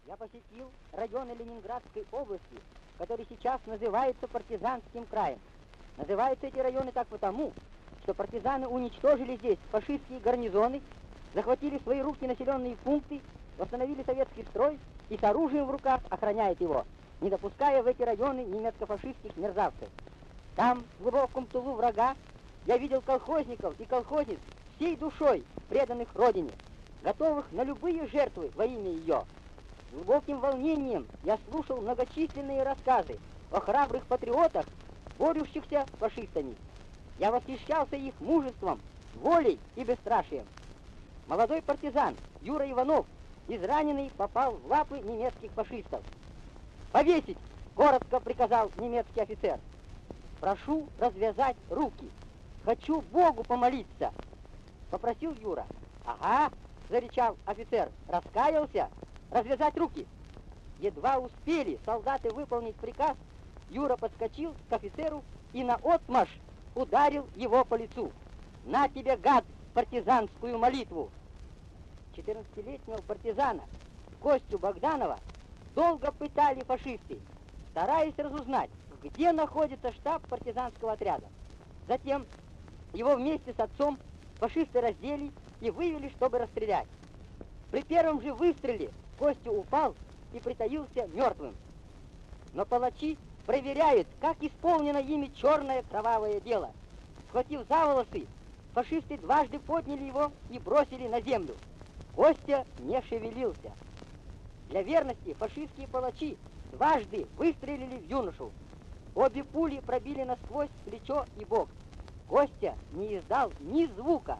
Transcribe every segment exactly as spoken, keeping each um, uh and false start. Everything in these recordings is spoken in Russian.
Я посетил районы Ленинградской области, который сейчас называется партизанским краем. Называются эти районы так потому, что партизаны уничтожили здесь фашистские гарнизоны, захватили в свои руки населенные пункты, восстановили советский строй и с оружием в руках охраняют его, не допуская в эти районы немецко-фашистских мерзавцев. Там, в глубоком тылу врага, я видел колхозников и колхозниц всей душой, преданных Родине, готовых на любые жертвы во имя ее. С глубоким волнением я слушал многочисленные рассказы о храбрых патриотах, борющихся с фашистами. Я восхищался их мужеством, волей и бесстрашием. Молодой партизан Юра Иванов, израненный, попал в лапы немецких фашистов. «Повесить!» — коротко приказал немецкий офицер. «Прошу развязать руки. Хочу Богу помолиться!» — попросил Юра. «Ага!» — зарычал офицер. «Раскаялся? Развязать руки!» Едва успели солдаты выполнить приказ, Юра подскочил к офицеру и наотмашь ударил его по лицу. «На тебе, гад, партизанскую молитву!» четырнадцатилетнего партизана Костю Богданова долго пытали фашисты, стараясь разузнать, где находится штаб партизанского отряда. Затем его вместе с отцом фашисты раздели и вывели, чтобы расстрелять. При первом же выстреле Костя упал и притаился мертвым. Но палачи проверяют, как исполнено ими черное кровавое дело. Схватив за волосы, фашисты дважды подняли его и бросили на землю. Костя не шевелился. Для верности фашистские палачи дважды выстрелили в юношу. Обе пули пробили насквозь плечо и бок. Костя не издал ни звука.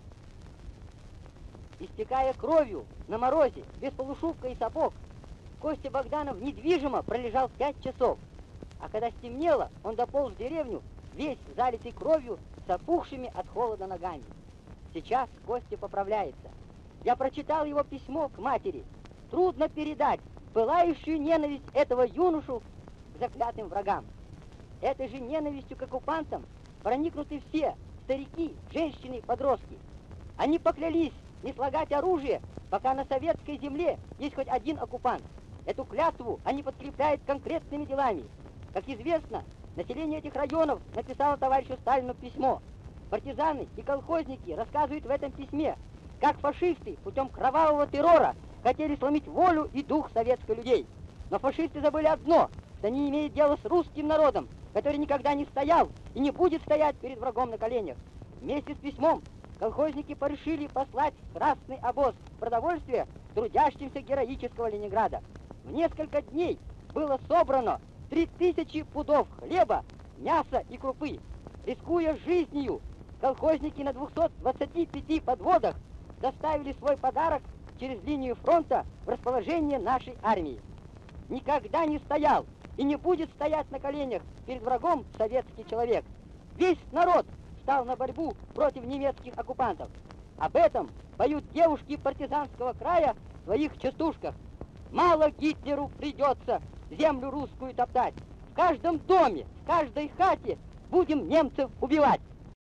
Истекая кровью на морозе, без полушубка и сапог, Костя Богданов недвижимо пролежал пять часов. А когда стемнело, он дополз в деревню, весь залитый кровью, с опухшими от холода ногами. Сейчас Костя поправляется. Я прочитал его письмо к матери. Трудно передать пылающую ненависть этого юношу к заклятым врагам. Этой же ненавистью к оккупантам проникнуты все старики, женщины, подростки. Они поклялись не слагать оружие, пока на советской земле есть хоть один оккупант. Эту клятву они подкрепляют конкретными делами. Как известно, население этих районов написало товарищу Сталину письмо. Партизаны и колхозники рассказывают в этом письме, как фашисты путем кровавого террора хотели сломить волю и дух советских людей. Но фашисты забыли одно, что они имеют дело с русским народом, который никогда не стоял и не будет стоять перед врагом на коленях. Вместе с письмом колхозники порешили послать красный обоз продовольствия трудящимся героического Ленинграда. В несколько дней было собрано три тысячи пудов хлеба, мяса и крупы. Рискуя жизнью, колхозники на двухстах двадцати пяти подводах доставили свой подарок через линию фронта в расположение нашей армии. Никогда не стоял и не будет стоять на коленях перед врагом советский человек. Весь народ стал на борьбу против немецких оккупантов. Об этом поют девушки партизанского края в своих частушках. Мало Гитлеру придется землю русскую топтать. В каждом доме, в каждой хате будем немцев убивать.